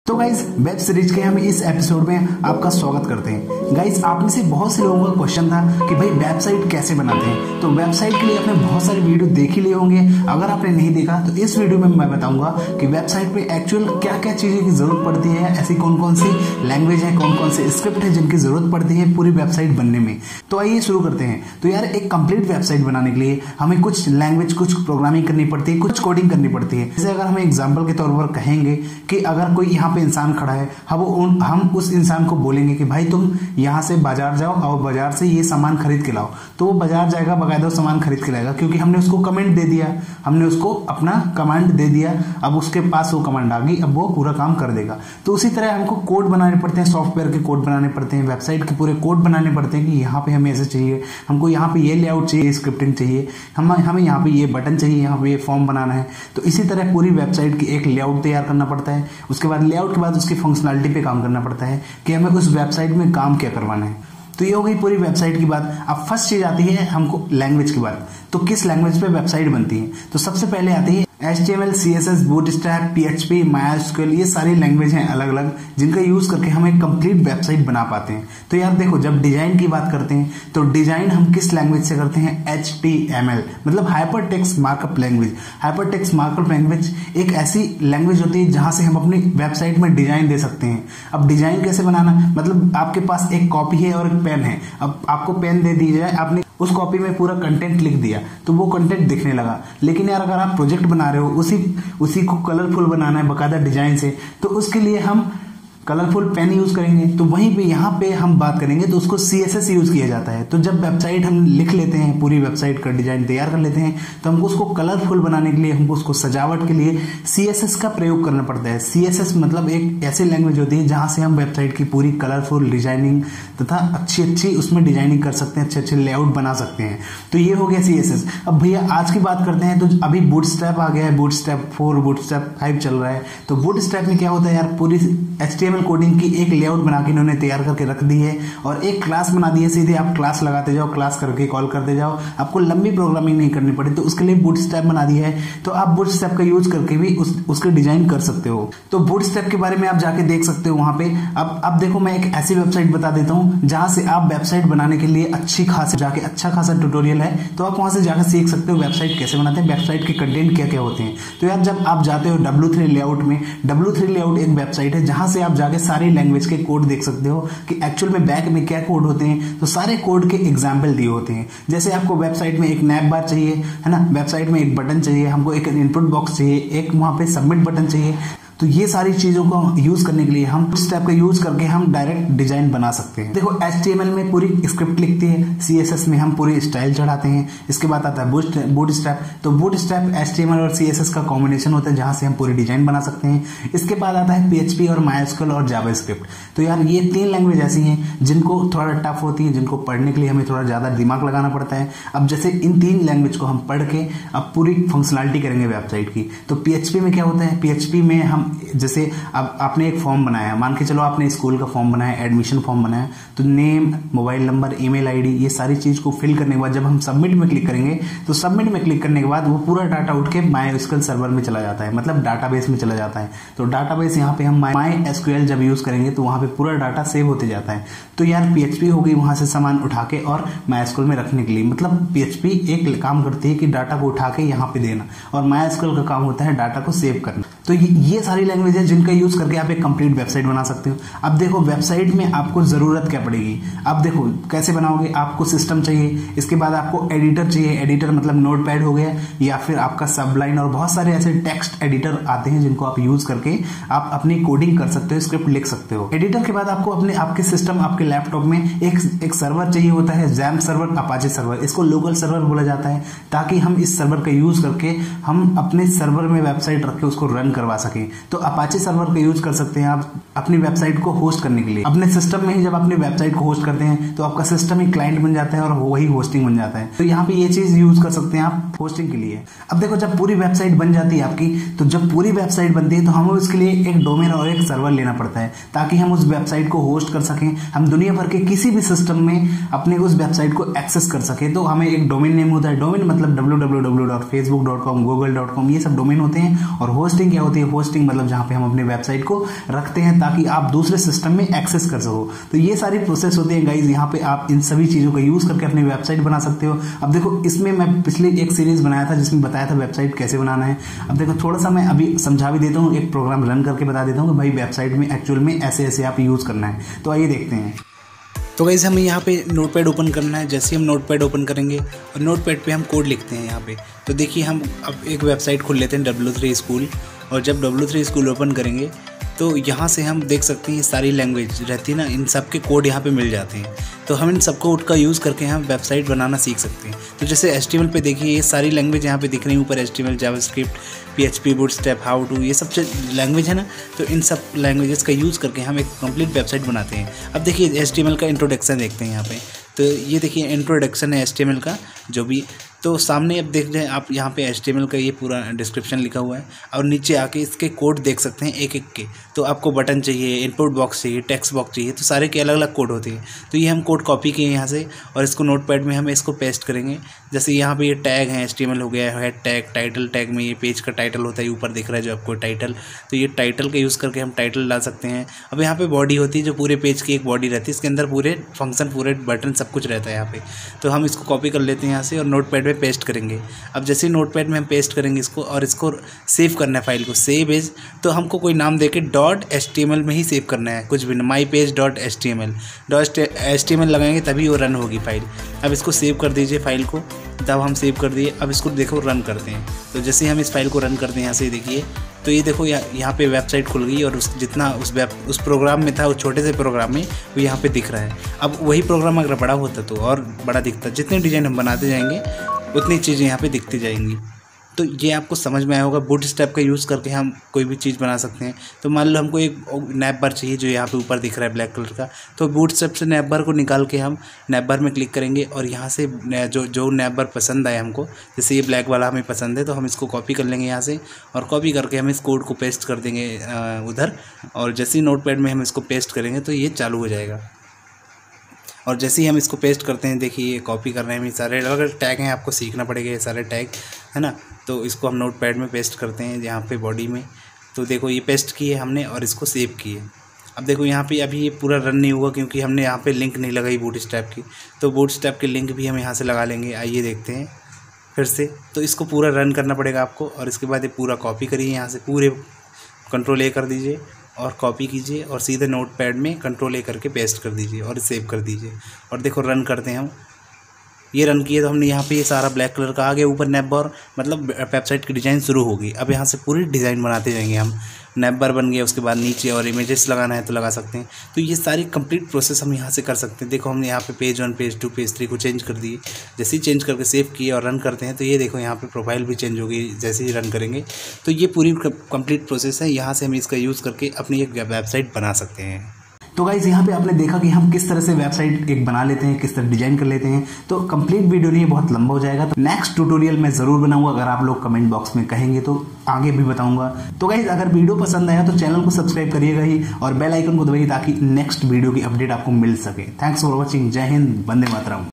तो guys web series के हम इस एपिसोड में आपका स्वागत करते हैं। गाइज आप में से बहुत से लोगों का क्वेश्चन था कि भाई वेबसाइट कैसे बनाते हैं। तो वेबसाइट के लिए आपने बहुत सारे वीडियो देख ही लिए होंगे। अगर आपने नहीं देखा तो इस वीडियो में मैं बताऊंगा कि वेबसाइट पे एक्चुअल क्या क्या चीजें की जरूरत पड़ती है, ऐसी कौन कौन सी लैंग्वेज है, कौन कौन से स्क्रिप्ट है जिनकी जरूरत पड़ती है पूरी वेबसाइट बनने में। तो आइए शुरू करते हैं। तो यार एक कंप्लीट वेबसाइट बनाने के लिए हमें कुछ लैंग्वेज, कुछ प्रोग्रामिंग करनी पड़ती है, कुछ कोडिंग करनी पड़ती है। जैसे अगर हम एग्जाम्पल के तौर पर कहेंगे कि अगर कोई यहाँ पे इंसान खड़ा है, हम उस इंसान को बोलेंगे कि भाई तुम यहाँ से बाजार जाओ और बाजार से ये सामान खरीद के लाओ, तो वो बाजार जाएगा, बाकायदा सामान खरीद के लाएगा, क्योंकि हमने उसको कमेंट दे दिया, हमने उसको अपना कमांड दे दिया। अब उसके पास वो कमांड आ गई, अब वो पूरा काम कर देगा। तो उसी तरह हमको कोड बनाने पड़ते हैं, सॉफ्टवेयर के कोड बनाने पड़ते हैं, वेबसाइट के पूरे कोड बनाने पड़ते हैं कि यहाँ पे हमें ऐसे चाहिए, हमको यहाँ पे ये लेआउट चाहिए, स्क्रिप्टिंग चाहिए, हमें यहाँ पे ये बटन चाहिए, यहाँ पे ये फॉर्म बनाना है। तो इसी तरह पूरी वेबसाइट की एक लेआउट तैयार करना पड़ता है। उसके बाद लेआउट के बाद उसकी फंक्शनलिटी पे काम करना पड़ता है कि हमें उस वेबसाइट में काम क्या करवाना है। तो ये हो गई पूरी वेबसाइट की बात। अब फर्स्ट चीज आती है हमको लैंग्वेज की बात। तो किस लैंग्वेज पे वेबसाइट बनती है? तो सबसे पहले आती है HTML, CSS, Bootstrap, PHP, MySQL। ये सारी लैंग्वेज हैं अलग अलग जिनका यूज करके हम एक कंप्लीट वेबसाइट बना पाते हैं। तो यार देखो, जब डिजाइन की बात करते हैं तो डिजाइन हम किस लैंग्वेज से करते हैं? HTML मतलब hyper text markup language. Hyper text markup language एक ऐसी लैंग्वेज होती है जहां से हम अपनी वेबसाइट में डिजाइन दे सकते हैं। अब डिजाइन कैसे बनाना? मतलब आपके पास एक कॉपी है और एक पेन है। अब आपको पेन दे दी जाए, आपने उस कॉपी में पूरा कंटेंट लिख दिया तो वो कंटेंट दिखने लगा। लेकिन यार अगर आप प्रोजेक्ट बना रहे हो, उसी को कलरफुल बनाना है बकायदा डिजाइन से, तो उसके लिए हम कलरफुल पेन यूज करेंगे। तो वहीं पे यहाँ पे हम बात करेंगे तो उसको CSS यूज किया जाता है। तो जब वेबसाइट हम लिख लेते हैं, पूरी वेबसाइट का डिजाइन तैयार कर लेते हैं, तो हमको उसको कलरफुल बनाने के लिए, हमको उसको सजावट के लिए CSS का प्रयोग करना पड़ता है। CSS मतलब एक ऐसी लैंग्वेज होती है जहां से हम वेबसाइट की पूरी कलरफुल डिजाइनिंग तथा अच्छी उसमें डिजाइनिंग कर सकते हैं, अच्छे लेआउट बना सकते हैं। तो ये हो गया CSS। अब भैया आज की बात करते हैं। तो अभी बूटस्ट्रैप आ गया है, बूटस्ट्रैप 4, बूटस्ट्रैप 5 चल रहा है। तो बूटस्ट्रैप में क्या होता है यार, पूरी HTML कोडिंग की एक लेआउट बना के इन्होंने तैयार करके रख दी है और एक क्लास बना दी है। सीधे आप क्लास लगाते जाओ, क्लास करके कॉल करते जाओ, आपको लंबी प्रोग्रामिंग नहीं करनी पड़ी। तो उसके लिए बूटस्ट्रैप बना दी है। तो आप बूटस्ट्रैप का यूज करके भी उसके डिजाइन कर सकते हो। तो बूटस्ट्रैप के बारे में आप जाके देख सकते हो वहां पे। अब देखो, मैं एक ऐसी वेबसाइट बता देता हूं जहां से आप वेबसाइट बनाने के लिए अच्छा खासा ट्यूटोरियल है। तो आप वहां से जाकर सीख सकते हो वेबसाइट कैसे बनाते हैं, वेबसाइट के कंटेंट क्या क्या होते हैं। तो यार जब आप जाते हो W3 लेआउट में, W3 लेआउट एक वेबसाइट है जहां से आप जाके सारी लैंग्वेज के कोड देख सकते हो कि एक्चुअल में बैक में क्या कोड होते हैं। तो सारे कोड के एग्जाम्पल दिए होते हैं। जैसे आपको वेबसाइट में एक नैप बार चाहिए, है ना, वेबसाइट में एक बटन चाहिए, हमको एक इनपुट बॉक्स चाहिए, एक वहां पे सबमिट बटन चाहिए। तो ये सारी चीजों को यूज करने के लिए हम स्टेप का यूज करके हम डायरेक्ट डिजाइन बना सकते हैं। देखो HTML में पूरी स्क्रिप्ट लिखती है, CSS में हम पूरी स्टाइल चढ़ाते हैं। इसके बाद आता है बूटस्ट्रैप। तो बूटस्ट्रैप HTML और CSS का कॉम्बिनेशन होता है जहां से हम पूरी डिजाइन बना सकते हैं। इसके बाद आता है PHP और MySQL और जावास्क्रिप्ट। तो यार ये 3 लैंग्वेज ऐसी हैं जिनको थोड़ा टफ होती है, जिनको पढ़ने के लिए हमें थोड़ा ज्यादा दिमाग लगाना पड़ता है। अब जैसे इन 3 लैंग्वेज को हम पढ़ के अब पूरी फंक्शनलिटी करेंगे वेबसाइट की। तो PHP में क्या होता है? PHP में हम जैसे अब आपने एक फॉर्म बनाया, मान के चलो आपने स्कूल का फॉर्म बनाया, एडमिशन फॉर्म बनाया, तो name, mobile number, email ID, ये सारी चीज को फिल करने के बाद जब हम सबमिट में क्लिक करेंगे तो सबमिट में क्लिक करने के बाद वो पूरा डाटा उठ के MySQL सर्वर में चला जाता है, मतलब डाटाबेस में चला जाता है। तो डाटाबेस यहाँ पे हम MySQL जब यूज करेंगे तो वहां पे पूरा डाटा सेव होते जाता है। तो यार PHP हो गई वहां से सामान उठा के और MySQL में रखने के लिए, मतलब PHP एक काम करती है कि डाटा को उठा के यहाँ पे देना, और MySQL का काम होता है डाटा को सेव करना। तो ये सारी लैंग्वेज है जिनका यूज करके आप एक कंप्लीट वेबसाइट बना सकते हो। अब देखो वेबसाइट में आपको जरूरत क्या पड़ेगी। अब देखो कैसे बनाओगे। आपको सिस्टम चाहिए, इसके बाद आपको एडिटर चाहिए। एडिटर मतलब नोटपैड हो गया, या फिर आपका सबलाइन, और बहुत सारे ऐसे टेक्स्ट एडिटर आते हैं जिनको आप यूज करके आप अपनी कोडिंग कर सकते हो, स्क्रिप्ट लिख सकते हो। एडिटर के बाद आपको आपके सिस्टम, आपके लैपटॉप में एक सर्वर चाहिए होता है, XAMPP सर्वर, अपाचे सर्वर। इसको लोकल सर्वर बोला जाता है ताकि हम इस सर्वर का यूज करके हम अपने सर्वर में वेबसाइट रख के उसको रन करवा सके। तो अपाचे सर्वर का यूज कर सकते हैं आप अपनी वेबसाइट को होस्ट करने के लिए। अपने सिस्टम में ही जब अपनी वेबसाइट को होस्ट करते हैं तो आपका सिस्टम ही क्लाइंट बन जाता है और वही होस्टिंग बन जाता है। तो यहाँ पे ये चीज यूज कर सकते हैं आप होस्टिंग के लिए। अब देखो जब पूरी वेबसाइट बन जाती है आपकी, तो जब पूरी वेबसाइट बनती है तो हमें उसके लिए एक डोमेन और एक सर्वर लेना पड़ता है ताकि हम उस वेबसाइट को होस्ट कर सकें। हम दुनिया भर के किसी भी सिस्टम में अपने उस वेबसाइट को एक्सेस कर सके। तो हमें एक डोमेन नेम होता है। डोमेन मतलब www.facebook.com, google.com, ये सब डोमेन होते हैं। और होस्टिंग क्या होती है होस्टिंग, मतलब जहाँ पे हम अपने वेबसाइट को रखते हैं ताकि आप दूसरे सिस्टम में एक्सेस कर सको। तो ये सारी प्रोसेस होती है गाइज, यहाँ पे आप इन सभी चीजों का यूज करके अपनी वेबसाइट बना सकते हो। अब देखो इसमें मैं पिछले एक सीरीज बनाया था जिसमें बताया था वेबसाइट कैसे बनाना है। अब देखो थोड़ा सा मैं अभी समझा भी देता हूँ, एक प्रोग्राम रन करके बता देता हूँ कि भाई वेबसाइट में एक्चुअल में ऐसे ऐसे आप यूज करना है। तो आइए देखते हैं। तो गाइस हमें यहाँ पे नोटपैड ओपन करना है। जैसे हम नोटपैड ओपन करेंगे और नोटपैड पे हम कोड लिखते हैं यहाँ पे, तो देखिए हम अब एक वेबसाइट खोल लेते हैं W3 स्कूल, और जब W3 स्कूल ओपन करेंगे तो यहाँ से हम देख सकते हैं सारी लैंग्वेज रहती है ना, इन सब के कोड यहाँ पे मिल जाते हैं। तो हम इन सब कोड का यूज़ करके हम वेबसाइट बनाना सीख सकते हैं। तो जैसे HTML पे देखिए ये सारी लैंग्वेज यहाँ पे दिख रही है ऊपर, HTML, JavaScript, PHP, Bootstrap, how to, ये सब लैंग्वेज है ना। तो इन सब लैंग्वेजेस का यूज़ करके हम एक कंप्लीट वेबसाइट बनाते हैं। अब देखिए HTML का इंट्रोडक्शन देखते हैं यहाँ पे। तो ये देखिए इंट्रोडक्शन है HTML का जो भी, तो सामने अब देख रहे हैं आप यहाँ पे HTML का ये पूरा डिस्क्रिप्शन लिखा हुआ है, और नीचे आके इसके कोड देख सकते हैं एक एक के। तो आपको बटन चाहिए, इनपुट बॉक्स चाहिए, टेक्स्ट बॉक्स चाहिए, तो सारे के अलग अलग कोड होते हैं। तो ये हम कोड कॉपी किए यहाँ से और इसको नोटपैड में हम इसको पेस्ट करेंगे। जैसे यहाँ पे ये टैग है, HTML हो गया है टैग, टाइटल टैग में ये पेज का टाइटल होता है, ऊपर दिख रहा है जो आपको टाइटल, तो ये टाइटल का यूज़ करके हम टाइटल डाल सकते हैं। अब यहाँ पे बॉडी होती है जो पूरे पेज की एक बॉडी रहती है, इसके अंदर पूरे फंक्शन, पूरे बटन सब कुछ रहता है यहाँ पे। तो हम इसको कॉपी कर लेते हैं यहाँ से और नोटपैड में पेस्ट करेंगे। अब जैसे नोटपैड में हम पेस्ट करेंगे इसको और इसको सेव करना है फाइल को, सेव एज, तो हमको कोई नाम देके .html में ही सेव करना है, कुछ भी माई पेज .html लगाएंगे तभी वो रन होगी फाइल। अब इसको सेव कर दीजिए फाइल को, तब हम सेव कर दिए। अब इसको देखो रन करते हैं। तो जैसे हम इस फाइल को रन करते हैं यहाँ से देखिए, तो ये देखो यहाँ पे वेबसाइट खुल गई और जितना उस प्रोग्राम में था, उस छोटे से प्रोग्राम में वो यहाँ पे दिख रहा है। अब वही प्रोग्राम अगर बड़ा होता तो और बड़ा दिखता। जितने डिज़ाइन हम बनाते जाएंगे उतनी चीज़ें यहाँ पे दिखती जाएंगी। तो ये आपको समझ में आया होगा। बूटस्ट्रैप का यूज़ करके हम कोई भी चीज़ बना सकते हैं। तो मान लो हमको एक नैप बार चाहिए जो यहाँ पे ऊपर दिख रहा है ब्लैक कलर का, तो बूटस्ट्रैप से नैप बार को निकाल के हम नैप बार में क्लिक करेंगे और यहाँ से जो नैप बार पसंद आए हमको, जैसे ये ब्लैक वाला हमें पसंद है, तो हम इसको कॉपी कर लेंगे यहाँ से, और कॉपी करके हम इस कोड को पेस्ट कर देंगे उधर, और जैसे ही नोटपैड में हम इसको पेस्ट करेंगे तो ये चालू हो जाएगा। और जैसे ही हम इसको पेस्ट करते हैं, देखिए ये कॉपी कर रहे हैं, सारे अलग अलग टैग हैं, आपको सीखना पड़ेगा ये सारे टैग, है ना। तो इसको हम नोटपैड में पेस्ट करते हैं यहाँ पे बॉडी में। तो देखो ये पेस्ट किए हमने और इसको सेव किए। अब देखो यहाँ पे अभी ये पूरा रन नहीं हुआ क्योंकि हमने यहाँ पे लिंक नहीं लगाई बूटस्ट्रैप की। तो बूटस्ट्रैप की लिंक भी हम यहाँ से लगा लेंगे। आइए देखते हैं फिर से। तो इसको पूरा रन करना पड़ेगा आपको, और इसके बाद ये पूरा कॉपी करिए यहाँ से, पूरे Ctrl A कर दीजिए और कॉपी कीजिए और सीधे नोटपैड में Ctrl A करके पेस्ट कर दीजिए और सेव कर दीजिए। और देखो रन करते हैं हम। ये रन किए तो हमने यहाँ पे ये सारा ब्लैक कलर का आ गया ऊपर नैप बार, मतलब वेबसाइट की डिज़ाइन शुरू हो गई। अब यहाँ से पूरी डिज़ाइन बनाते जाएंगे हम। नैप बार बन गया, उसके बाद नीचे और इमेजेस लगाना है तो लगा सकते हैं। तो ये सारी कंप्लीट प्रोसेस हम यहाँ से कर सकते हैं। देखो हमने यहाँ पे पेज 1, पेज 2, पेज 3 को चेंज कर दिए। जैसे ही चेंज करके सेव किए और रन करते हैं तो ये देखो यहाँ पे प्रोफाइल भी चेंज होगी जैसे ही रन करेंगे। तो ये पूरी कंप्लीट प्रोसेस है। यहाँ से हम इसका यूज़ करके अपनी एक वेबसाइट बना सकते हैं। तो गाइज यहाँ पे आपने देखा कि हम किस तरह से वेबसाइट एक बना लेते हैं, किस तरह डिजाइन कर लेते हैं। तो कंप्लीट वीडियो नहीं, बहुत लंबा हो जाएगा। तो नेक्स्ट ट्यूटोरियल मैं जरूर बनाऊंगा, अगर आप लोग कमेंट बॉक्स में कहेंगे तो आगे भी बताऊंगा। तो गाइज अगर वीडियो पसंद आया तो चैनल को सब्सक्राइब करिएगा ही और बेल आइकन को दबाइए ताकि नेक्स्ट वीडियो की अपडेट आपको मिल सके। Thanks for watching. जय हिंद, वंदे मातरम।